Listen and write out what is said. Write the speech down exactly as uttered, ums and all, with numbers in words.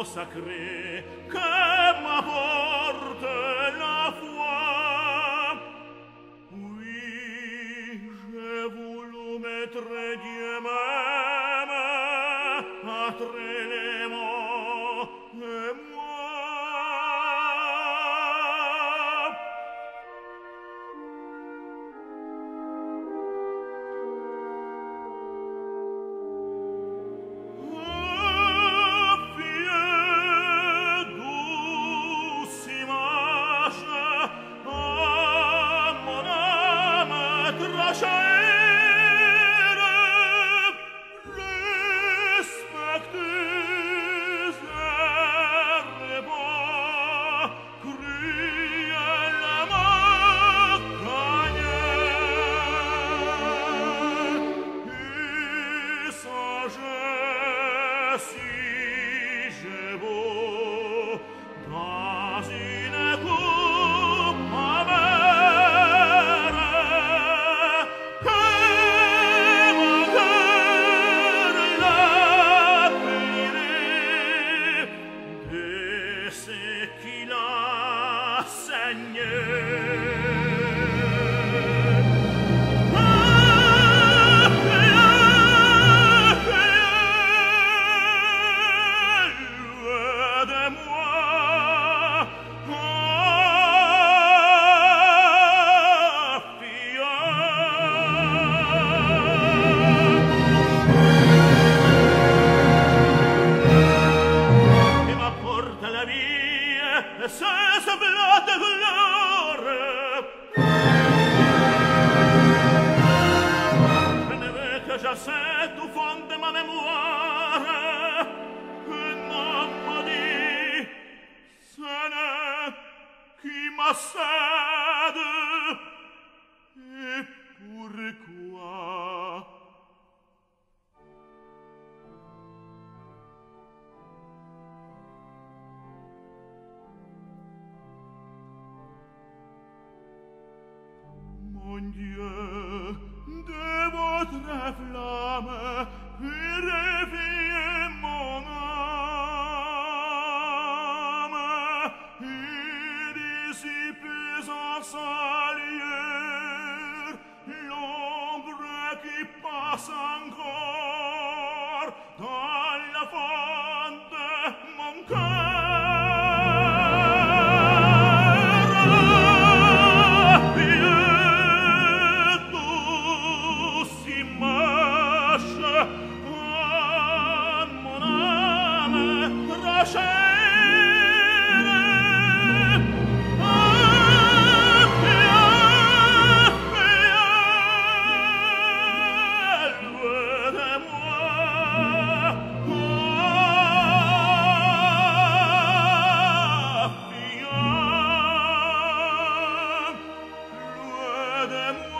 sacré que m'apporte la foi. Oui, j'ai voulu mettre Dieu même entre les mots et moi. J'essaie tout fond de ma mémoire et non me dit ce n'est qui m'assède et pourquoi. Mon Dieu, de votre flamme purifiez mon âme et dissipez en sa lueur l'ombre qui passe encore dans la fond de mon cœur. Dem